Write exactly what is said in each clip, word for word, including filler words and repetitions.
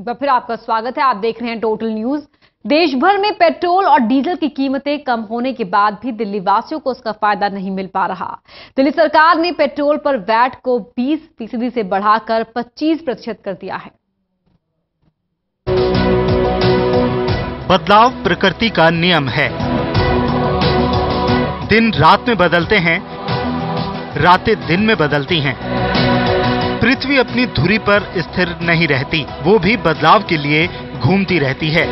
बार फिर आपका स्वागत है। आप देख रहे हैं टोटल न्यूज। देश भर में पेट्रोल और डीजल की कीमतें कम होने के बाद भी दिल्ली वासियों को उसका फायदा नहीं मिल पा रहा। दिल्ली सरकार ने पेट्रोल पर वैट को बीस फीसदी से बढ़ाकर पच्चीस प्रतिशत कर दिया है। बदलाव प्रकृति का नियम है। दिन रात में बदलते हैं, रातें दिन में बदलती हैं। पृथ्वी अपनी धुरी पर स्थिर नहीं रहती, वो भी बदलाव के लिए घूमती रहती है।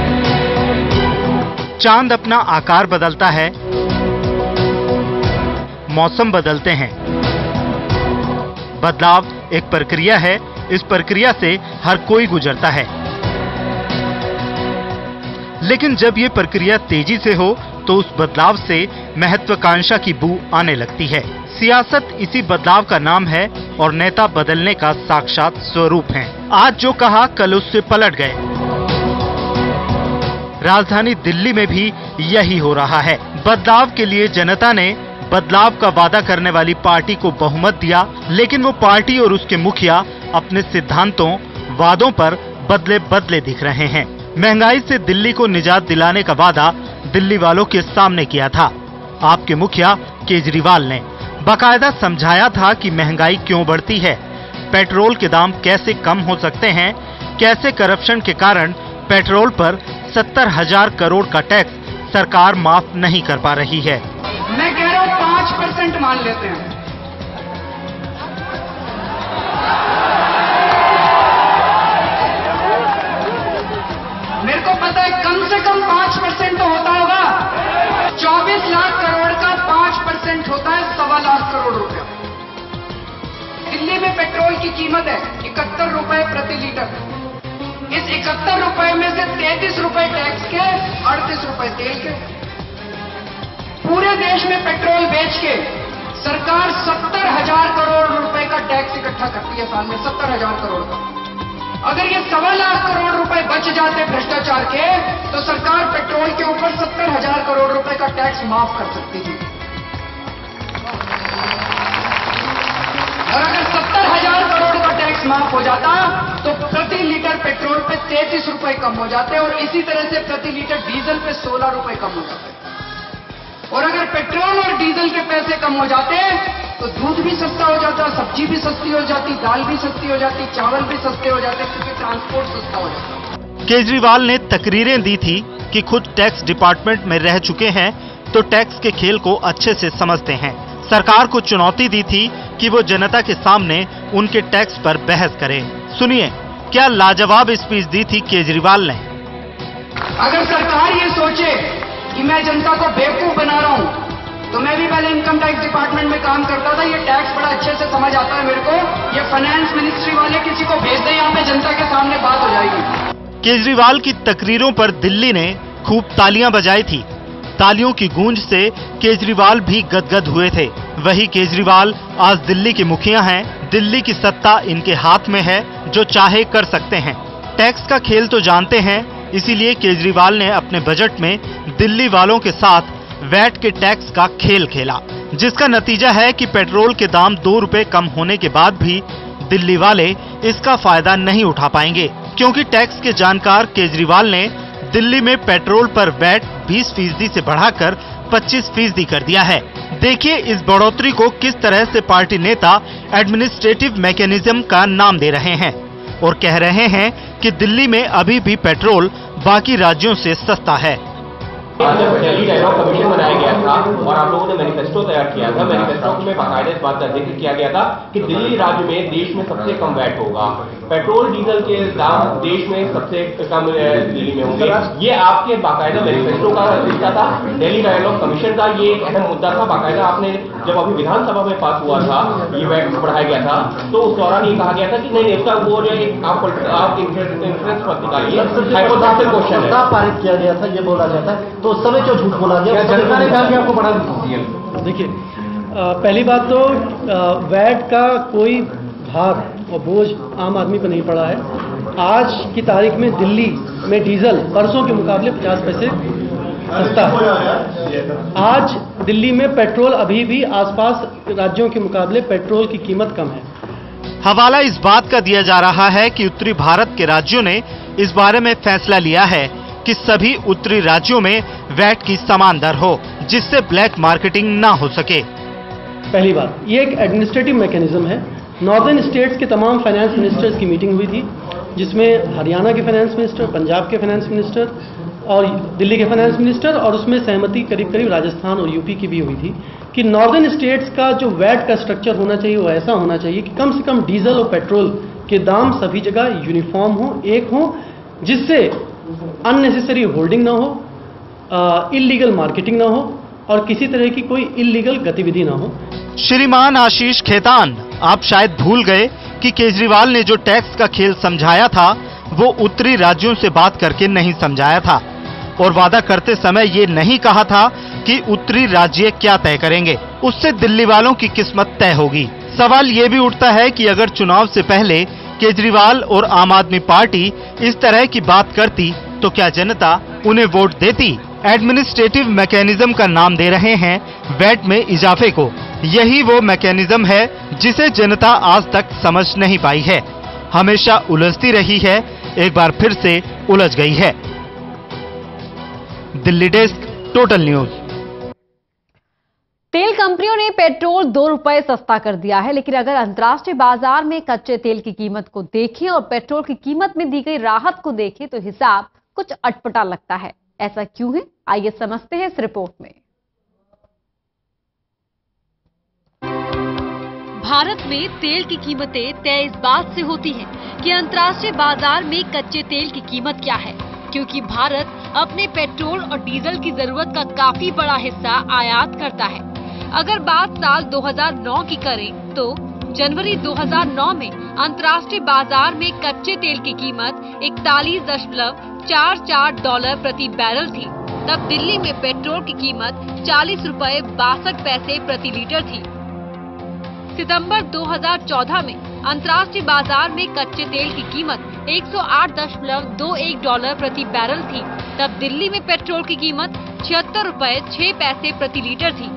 चांद अपना आकार बदलता है, मौसम बदलते हैं। बदलाव एक प्रक्रिया है, इस प्रक्रिया से हर कोई गुजरता है। लेकिन जब ये प्रक्रिया तेजी से हो तो उस बदलाव से महत्वाकांक्षा की बू आने लगती है। सियासत इसी बदलाव का नाम है और नेता बदलने का साक्षात स्वरूप हैं। आज जो कहा कल उससे पलट गए। राजधानी दिल्ली में भी यही हो रहा है। बदलाव के लिए जनता ने बदलाव का वादा करने वाली पार्टी को बहुमत दिया, लेकिन वो पार्टी और उसके मुखिया अपने सिद्धांतों, वादों पर बदले बदले दिख रहे हैं। महंगाई से दिल्ली को निजात दिलाने का वादा दिल्ली वालों के सामने किया था। आपके मुखिया केजरीवाल ने बाकायदा समझाया था कि महंगाई क्यों बढ़ती है, पेट्रोल के दाम कैसे कम हो सकते हैं, कैसे करप्शन के कारण पेट्रोल पर सत्तर हजार करोड़ का टैक्स सरकार माफ नहीं कर पा रही है। मैं कह रहा हूं पांच परसेंट मान लेते हैं। मेरे को पता है कम से कम पांच परसेंट तो होता होगा। चौबीस लाख करोड़ का पांच परसेंट होता है सवा लाख करोड़ रुपया। दिल्ली में पेट्रोल की कीमत है इकहत्तर रुपए प्रति लीटर। इस इकहत्तर रुपए में से तैंतीस रुपए टैक्स के, अड़तीस रुपए तेल के। पूरे देश में पेट्रोल बेच के सरकार सत्तर हजार करोड़ रुपए का टैक्स इकट्ठा करती है साल में, सत्तर हजार करोड़ का। अगर ये सवा लाख करोड़ रुपए बच जाते भ्रष्टाचार के तो सरकार पेट्रोल के ऊपर सत्तर हजार करोड़ रुपए का टैक्स माफ कर सकती थी। और अगर सत्तर हजार करोड़ का टैक्स माफ हो जाता तो प्रति लीटर पेट्रोल पे तैंतीस रुपए कम हो जाते और इसी तरह से प्रति लीटर डीजल पे सोलह रुपए कम हो जाते। और अगर पेट्रोल और डीजल के पैसे कम हो जाते तो दूध भी सस्ता हो जाता, सब्जी भी सस्ती हो जाती, दाल भी सस्ती हो जाती, चावल भी सस्ते हो जाते, क्योंकि ट्रांसपोर्ट सस्ता हो जाता। केजरीवाल ने तकरीरें दी थी कि खुद टैक्स डिपार्टमेंट में रह चुके हैं तो टैक्स के खेल को अच्छे से समझते हैं। सरकार को चुनौती दी थी कि वो जनता के सामने उनके टैक्स पर बहस करे। सुनिए क्या लाजवाब स्पीच दी थी केजरीवाल ने। अगर सरकार ये सोचे कि मैं जनता को बेवकूफ बना रहा हूं तो मैं भी पहले इनकम टैक्स डिपार्टमेंट में काम करता था। ये टैक्स बड़ा अच्छे से समझ आता है मेरे को। ये फाइनेंस मिनिस्ट्री वाले किसी को भेज दे, यहाँ पे जनता के सामने बात हो जाएगी। केजरीवाल की तकरीरों पर दिल्ली ने खूब तालियां बजाई थी। तालियों की गूंज से केजरीवाल भी गदगद हुए थे। वही केजरीवाल आज दिल्ली के मुखिया हैं। दिल्ली की सत्ता इनके हाथ में है, जो चाहे कर सकते हैं। टैक्स का खेल तो जानते हैं, इसीलिए केजरीवाल ने अपने बजट में दिल्ली वालों के साथ वैट के टैक्स का खेल खेला, जिसका नतीजा है कि पेट्रोल के दाम दो रुपए कम होने के बाद भी दिल्ली वाले इसका फायदा नहीं उठा पाएंगे, क्योंकि टैक्स के जानकार केजरीवाल ने दिल्ली में पेट्रोल पर वैट बीस फीसदी से बढ़ाकर पच्चीस फीसदी कर दिया है। देखिए इस बढ़ोतरी को किस तरह से पार्टी नेता एडमिनिस्ट्रेटिव मैकेनिज्म का नाम दे रहे हैं और कह रहे हैं कि दिल्ली में अभी भी पेट्रोल बाकी राज्यों से सस्ता है। जब दिल्ली डायलॉग कमीशन बनाया गया था और आप लोगों ने मैनिफेस्टो तैयार किया था, मैनिफेस्टो में बाकायदा इस बात का जिक्र किया गया था कि दिल्ली राज्य में देश में सबसे कम वैट होगा, पेट्रोल डीजल के दाम देश में सबसे कम दिल्ली में होंगे। ये आपके बाकायदा मैनिफेस्टो का हिस्सा था। दिल्ली डायलॉग कमीशन का ये एक अहम मुद्दा था। बाकायदा आपने जब अभी विधानसभा में पास हुआ था, ये वैट बढ़ाया गया था, तो उस दौरान ये कहा गया था कि नहीं नहीं उसका वो जो आप इंफ्लुएंस मत निकालिए, हाइपोथेटिकल क्वेश्चन है पारित किया गया था, ये बोला जाता है। तो उस समय क्यों झूठ बोला गया? जनता ने कहा कि आपको बढ़ा दिया। देखिए पहली बात तो वैट का कोई भार और बोझ आम आदमी पर नहीं पड़ा है। आज की तारीख में दिल्ली में डीजल परसों के मुकाबले पचास पैसे सस्ता है। आज दिल्ली में पेट्रोल अभी भी आसपास राज्यों के मुकाबले पेट्रोल की कीमत कम है। हवाला इस बात का दिया जा रहा है कि उत्तरी भारत के राज्यों ने इस बारे में फैसला लिया है कि सभी उत्तरी राज्यों में वैट की समान दर हो, जिससे ब्लैक मार्केटिंग ना हो सके। पहली बात, ये एक एडमिनिस्ट्रेटिव मैकेनिज्म है। नॉर्दर्न स्टेट्स के तमाम फाइनेंस मिनिस्टर्स की मीटिंग हुई थी, जिसमें हरियाणा के फाइनेंस मिनिस्टर, पंजाब के फाइनेंस मिनिस्टर और दिल्ली के फाइनेंस मिनिस्टर, और उसमें सहमति करीब करीब राजस्थान और यूपी की भी हुई थी कि नॉर्दर्न स्टेट्स का जो वैट का स्ट्रक्चर होना चाहिए वो ऐसा होना चाहिए कि कम से कम डीजल और पेट्रोल के दाम सभी जगह यूनिफॉर्म हो, एक हो, जिससे अननेसेसरी होल्डिंग ना हो, इलीगल मार्केटिंग ना हो और किसी तरह की कोई इलीगल गतिविधि ना हो। श्रीमान आशीष खेतान, आप शायद भूल गए कि केजरीवाल ने जो टैक्स का खेल समझाया था वो उत्तरी राज्यों से बात करके नहीं समझाया था, और वादा करते समय ये नहीं कहा था कि उत्तरी राज्य क्या तय करेंगे, उससे दिल्ली वालों की किस्मत तय होगी। सवाल ये भी उठता है कि अगर चुनाव से पहले केजरीवाल और आम आदमी पार्टी इस तरह की बात करती तो क्या जनता उन्हें वोट देती? एडमिनिस्ट्रेटिव मैकेनिज्म का नाम दे रहे हैं वैट में इजाफे को। यही वो मैकेनिज्म है जिसे जनता आज तक समझ नहीं पाई है, हमेशा उलझती रही है, एक बार फिर से उलझ गई है। Delhi desk, total news. तेल कंपनियों ने पेट्रोल दो रुपए सस्ता कर दिया है, लेकिन अगर अंतर्राष्ट्रीय बाजार में कच्चे तेल की कीमत को देखें और पेट्रोल की कीमत में दी गई राहत को देखें तो हिसाब कुछ अटपटा लगता है। ऐसा क्यों है, आइए समझते हैं इस रिपोर्ट में। भारत में तेल की कीमतें तय इस बात से होती हैं कि अंतर्राष्ट्रीय बाजार में कच्चे तेल की कीमत क्या है, क्योंकि भारत अपने पेट्रोल और डीजल की जरूरत का काफी बड़ा हिस्सा आयात करता है। अगर बात साल दो हज़ार नौ की करें तो जनवरी दो हज़ार नौ में अंतर्राष्ट्रीय बाजार में कच्चे तेल की कीमत इकतालीस दशमलव चार चार डॉलर प्रति बैरल थी। तब दिल्ली में पेट्रोल की कीमत चालीस रुपए बासठ पैसे प्रति लीटर थी। सितंबर दो हज़ार चौदह में अंतर्राष्ट्रीय बाजार में कच्चे तेल की कीमत एक सौ आठ दशमलव दो एक डॉलर प्रति बैरल थी। तब दिल्ली में पेट्रोल की कीमत छिहत्तर रुपए छह पैसे प्रति लीटर थी।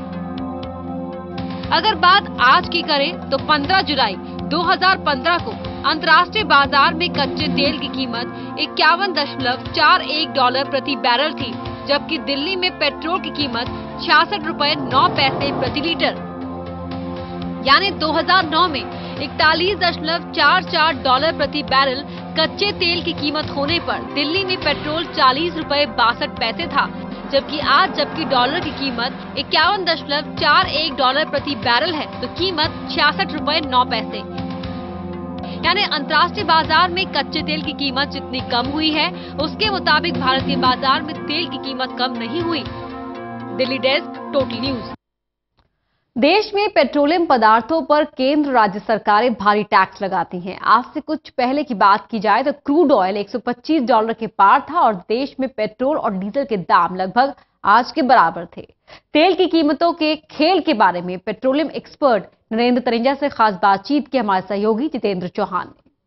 अगर बात आज की करें तो पंद्रह जुलाई दो हज़ार पंद्रह को अंतर्राष्ट्रीय बाजार में कच्चे तेल की कीमत इक्यावन दशमलव चार एक डॉलर प्रति बैरल थी, जबकि दिल्ली में पेट्रोल की कीमत छियासठ रुपए नौ पैसे प्रति लीटर। यानी दो हज़ार नौ में इकतालीस दशमलव चार चार डॉलर प्रति बैरल कच्चे तेल की कीमत होने पर दिल्ली में पेट्रोल चालीस रुपए बासठ पैसे था, जबकि आज जबकि डॉलर की कीमत इक्यावन दशमलव चार एक डॉलर प्रति बैरल है तो कीमत छियासठ रुपए नौ पैसे। यानी अंतर्राष्ट्रीय बाजार में कच्चे तेल की कीमत जितनी कम हुई है उसके मुताबिक भारतीय बाजार में तेल की कीमत कम नहीं हुई। Delhi desk, total news. देश में पेट्रोलियम पदार्थों पर केंद्र राज्य सरकारें भारी टैक्स लगाती हैं। आज से कुछ पहले की बात की जाए तो क्रूड ऑयल एक सौ पच्चीस डॉलर के पार था और देश में पेट्रोल और डीजल के दाम लगभग आज के बराबर थे। तेल की कीमतों के खेल के बारे में पेट्रोलियम एक्सपर्ट नरेंद्र तरेजा से खास बातचीत की हमारे सहयोगी जितेंद्र चौहान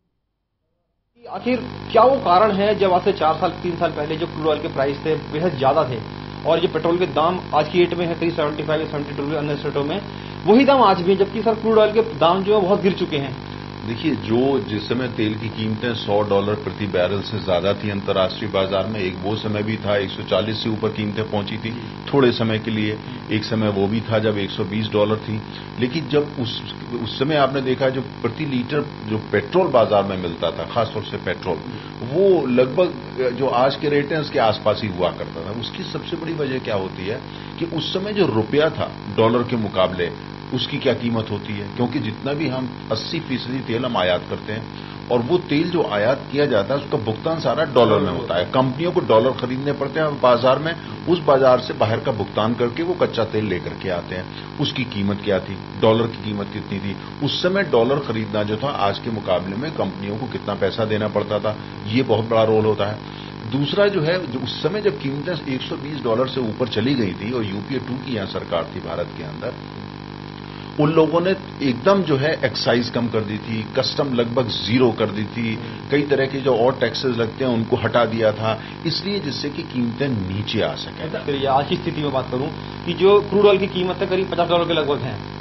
ने। आखिर क्या वो कारण है जब आज से चार साल तीन साल पहले जो क्रूड ऑयल के प्राइस थे बेहद ज्यादा थे और ये पेट्रोल के दाम आज की डेट में है करीब सेवेंटी फाइव या सेवेंटी टू अन्य स्टेटों में वही दाम आज भी है, जबकि सर क्रूड ऑयल के दाम जो है बहुत गिर चुके हैं। देखिए, जो जिस समय तेल की कीमतें सौ डॉलर प्रति बैरल से ज्यादा थी अंतर्राष्ट्रीय बाजार में, एक वो समय भी था एक सौ चालीस से ऊपर कीमतें पहुंची थी थोड़े समय के लिए। एक समय वो भी था जब एक सौ बीस डॉलर थी। लेकिन जब उस उस समय आपने देखा जो प्रति लीटर जो पेट्रोल बाजार में मिलता था, खासतौर से पेट्रोल, वो लगभग जो आज के रेट हैं उसके आसपास ही हुआ करता था। उसकी सबसे बड़ी वजह क्या होती है कि उस समय जो रुपया था डॉलर के मुकाबले उसकी क्या कीमत होती है, क्योंकि जितना भी हम अस्सी फीसदी तेल हम आयात करते हैं और वो तेल जो आयात किया जाता है उसका भुगतान सारा डॉलर में होता है। कंपनियों को डॉलर खरीदने पड़ते हैं बाजार में, उस बाजार से बाहर का भुगतान करके वो कच्चा तेल लेकर के आते हैं। उसकी कीमत क्या थी, डॉलर की कीमत कितनी थी, उस समय डॉलर खरीदना जो था आज के मुकाबले में कंपनियों को कितना पैसा देना पड़ता था, ये बहुत बड़ा रोल होता है। दूसरा जो है, जो उस समय जब कीमतें एक सौ बीस डॉलर से ऊपर चली गई थी और यूपीए टू की यहाँ सरकार थी भारत के अंदर, उन लोगों ने एकदम जो है एक्साइज कम कर दी थी, कस्टम लगभग जीरो कर दी थी, कई तरह के जो और टैक्सेस लगते हैं उनको हटा दिया था, इसलिए जिससे कि कीमतें नीचे आ सके। आज की स्थिति में बात करूं कि जो क्रूड ऑयल की कीमत है करीब पचास डॉलर के लगभग है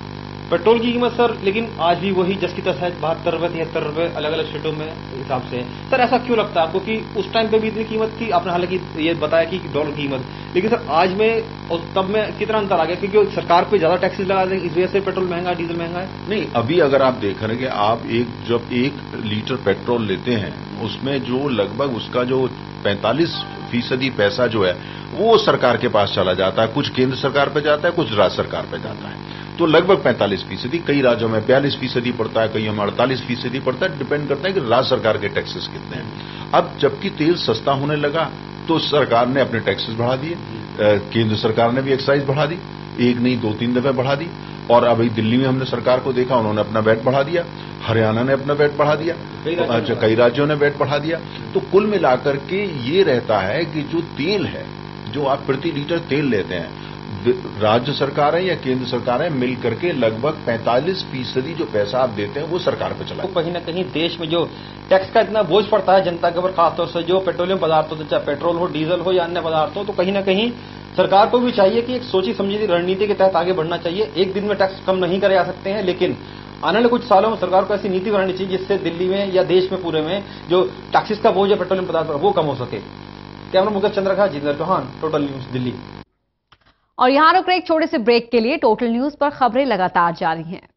पेट्रोल की कीमत सर लेकिन आज भी वही जस की तस है, बहत्तर रुपए तिहत्तर रुपए अलग अलग स्टेटों में हिसाब से। सर ऐसा क्यों लगता है आपको कि उस टाइम पे भी इतनी कीमत थी? आपने हालांकि ये बताया कि डॉलर की कीमत, लेकिन सर आज में और तब में कितना अंतर आ गया? क्योंकि सरकार पे ज्यादा टैक्सेस लगा देंगे, इस वजह से पेट्रोल महंगा, डीजल महंगा है। नहीं, अभी अगर आप देख रहे हैं कि आप एक जब एक लीटर पेट्रोल लेते हैं उसमें जो लगभग उसका जो पैंतालीस फीसदी पैसा जो है वो सरकार के पास चला जाता है, कुछ केंद्र सरकार पे जाता है, कुछ राज्य सरकार पे जाता है। तो लगभग पैंतालीस फीसदी, कई राज्यों में बयालीस फीसदी पड़ता है, कई में अड़तालीस फीसदी पड़ता है, डिपेंड करता है कि राज्य सरकार के टैक्सेस कितने हैं। अब जबकि तेल सस्ता होने लगा तो सरकार ने अपने टैक्सेस बढ़ा दिए, केंद्र सरकार ने भी एक्साइज बढ़ा दी, एक नहीं दो तीन दफे बढ़ा दी। और अभी दिल्ली में हमने सरकार को देखा, उन्होंने अपना वैट बढ़ा दिया, हरियाणा ने अपना वैट बढ़ा दिया, अच्छा कई राज्यों ने वैट बढ़ा दिया। तो कुल मिलाकर के ये रहता है कि जो तेल है, जो आप प्रति लीटर तेल लेते हैं, राज्य सरकार है या केंद्र सरकार है मिल करके लगभग पैंतालीस फीसदी जो पैसा आप देते हैं वो सरकार पे चला। तो कहीं ना कहीं देश में जो टैक्स का इतना बोझ पड़ता है जनता के ऊपर, खासतौर से जो पेट्रोलियम पदार्थ होते, चाहे पेट्रोल हो, डीजल हो या अन्य पदार्थ हो, तो कहीं ना कहीं सरकार को भी चाहिए कि एक सोची समझी रणनीति के तहत आगे बढ़ना चाहिए। एक दिन में टैक्स कम नहीं करे जा सकते हैं, लेकिन आने वाले कुछ सालों में सरकार को ऐसी नीति बनानी चाहिए जिससे दिल्ली में या देश में पूरे में जो टैक्सेस का बोझ है पेट्रोलियम पदार्थ पर वो कम हो सके। Camera Mukesh Chandrakha, Jitendra Chauhan, total news Delhi. और यहां रुक रहे एक छोटे से ब्रेक के लिए। टोटल न्यूज पर खबरें लगातार जारी हैं।